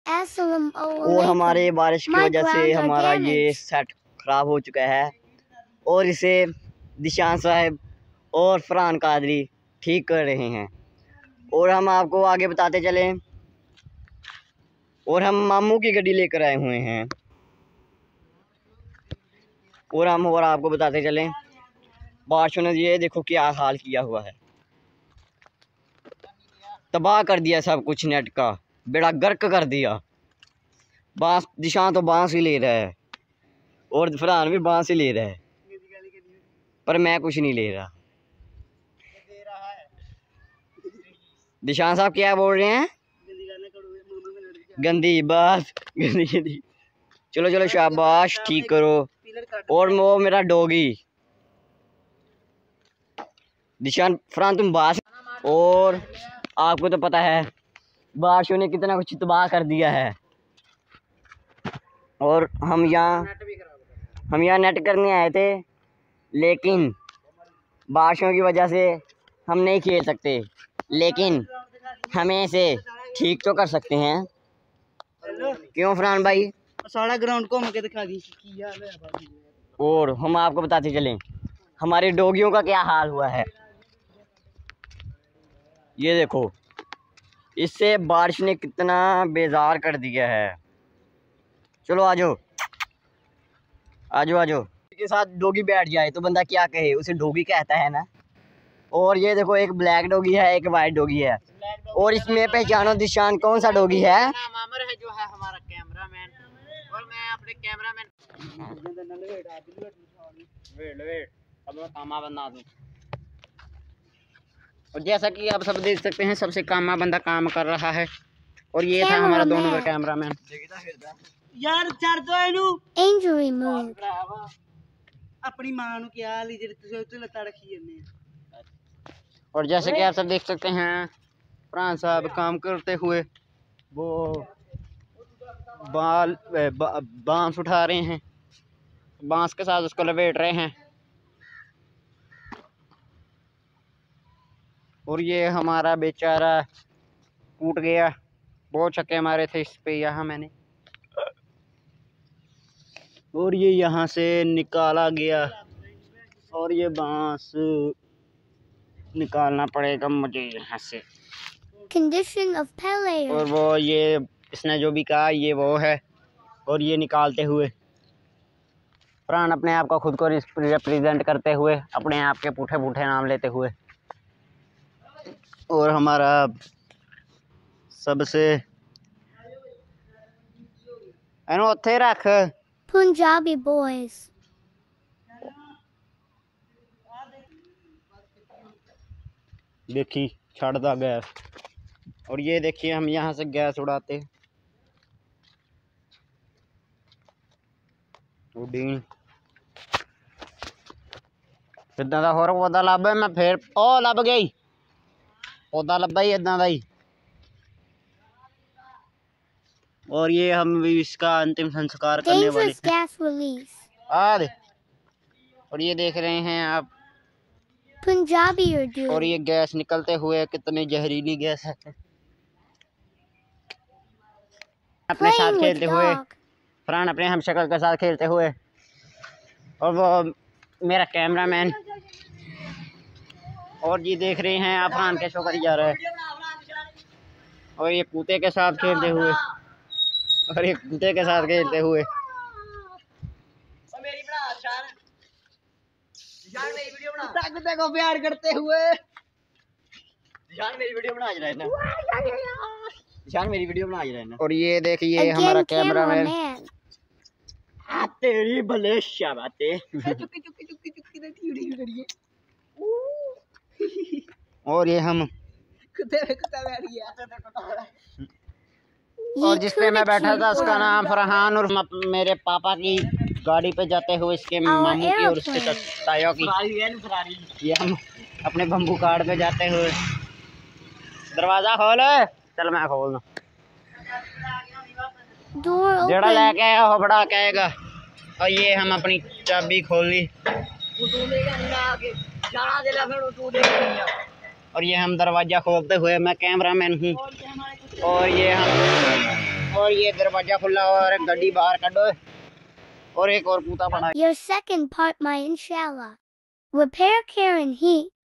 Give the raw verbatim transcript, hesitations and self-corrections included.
और हमारे बारिश की वजह से हमारा ये सेट ख़राब हो चुका है और इसे दिशान साहब और फरहान कादरी ठीक कर रहे हैं। और हम आपको आगे बताते चलें, और हम मामू की गाड़ी लेकर आए हुए हैं और हम और आपको बताते चलें बारिशों ने ये देखो क्या हाल किया हुआ है, तबाह कर दिया सब कुछ, नेट का बेड़ा गर्क कर दिया। बांस दिशान तो बांस ही ले रहा है और फरहान भी बांस ही ले रहा है, पर मैं कुछ नहीं ले रहा। दिशान साहब क्या बोल रहे हैं? गंदी बात, गंदी गंदी। चलो चलो शाबाश, ठीक करो। और वो मेरा डॉगी दिशान, फरहान तुम बात। और आपको तो पता है बारिशों ने कितना कुछ तबाह कर दिया है और हम यहाँ हम यहाँ नेट करने आए थे, लेकिन बारिशों की वजह से हम नहीं खेल सकते, लेकिन हमें इसे ठीक तो कर सकते हैं। क्यों फरहान भाई? सारा ग्राउंड को हमके दिखा दी। और हम आपको बताते चलें हमारे डॉगियों का क्या हाल हुआ है। ये देखो, इससे बारिश ने कितना बेजार कर दिया है। चलो आ जाओ आ जाओ आ जाओ। के साथ डॉगी बैठ जाए तो बंदा क्या कहे, उसे डॉगी कहता है ना। और ये देखो, एक ब्लैक डॉगी है, एक वाइट डॉगी है। और इसमें पहचानो दिशान कौन सा डॉगी है? मामर है, जो है हमारा कैमरामैन, और मैं अपने कैमरामैन वेट वेट अब मैं कामा बना दूं। और जैसा कि आप सब देख सकते हैं, सबसे कामा बंदा काम कर रहा है। और ये था हमारा दो नंबर कैमरामैन। यार चार तो एनु इंजरी मोड अपनी मां नु क्या ली जेडी तुसे उत्ते लता रखी जन्ने। और जैसे कि आप सब देख सकते हैं, फरहान साहब काम करते हुए वो बाल बांस उठा रहे हैं, बांस के साथ उसको लपेट रहे हैं। और ये हमारा बेचारा टूट गया, बहुत छक्के मारे थे इस पे यहाँ मैंने, और ये यहाँ से निकाला गया। और ये बांस निकालना पड़ेगा मुझे यहाँ से। कंडीशन ऑफ पेले। और वो ये इसने जो भी कहा ये वो है। और ये निकालते हुए फरहान अपने आप को खुद को रिप्रेजेंट करते हुए, अपने आप के पूठे पूठे नाम लेते हुए। और हमारा सबसे एनो उत्थे रख पंजाबी बॉयज। देखी छड़दा गैस। और ये देखिए हम यहाँ से गैस उड़ाते उड़ी इदा का होर पौधा लभ, मैं फिर ओ लभ गई पौधा लभा ही इदा का ही। और ये हम भी इसका अंतिम संस्कार करने वाले हैं। आ दे। और ये देख रहे हैं आप पंजाबी उर्दू। और ये गैस निकलते हुए कितनी जहरीली गैस है। अपने साथ खेलते हुए फरहान अपने हम शक्ल के साथ खेलते हुए, और वो मेरा कैमरामैन। और ये देख रहे हैं आप फरहान कैसे करी जा रहा है। और ये कुत्ते के साथ खेलते हुए, और ये कुत्ते के साथ खेलते हुए। कुत्ते को प्यार करते हुए जान मेरी वीडियो बना रहा है ना, जान मेरी वीडियो बना रहा है ना। और ये देखिए हमारा कैमरामैन। तेरी भले शाबाते। चुक्की चुक्की चुक्की चुक्की देखी करिए। और ये हम कुत्ते पे कुत्ता बैठ गया। और जिस पे मैं बैठा था उसका नाम फरहान, और मेरे पापा की गाड़ी पे जाते हुए इसके मामू की और उसके ताया की। ये हम अपने बम्बू कार्ड पे जाते हुए। दरवाजा खोल। चल मैं खोलना। जेड़ा लेके आया हो बड़ा कहेगा। और ये हम अपनी चाबी खोल ली। और ये हम दरवाजा खोलते हुए, मैं कैमरामैन हूँ। और ये हम और ये दरवाजा खुला और गड्डी बाहर काटो और एक और पूता पड़ा। Your second part, my inshallah. Repair care and heat.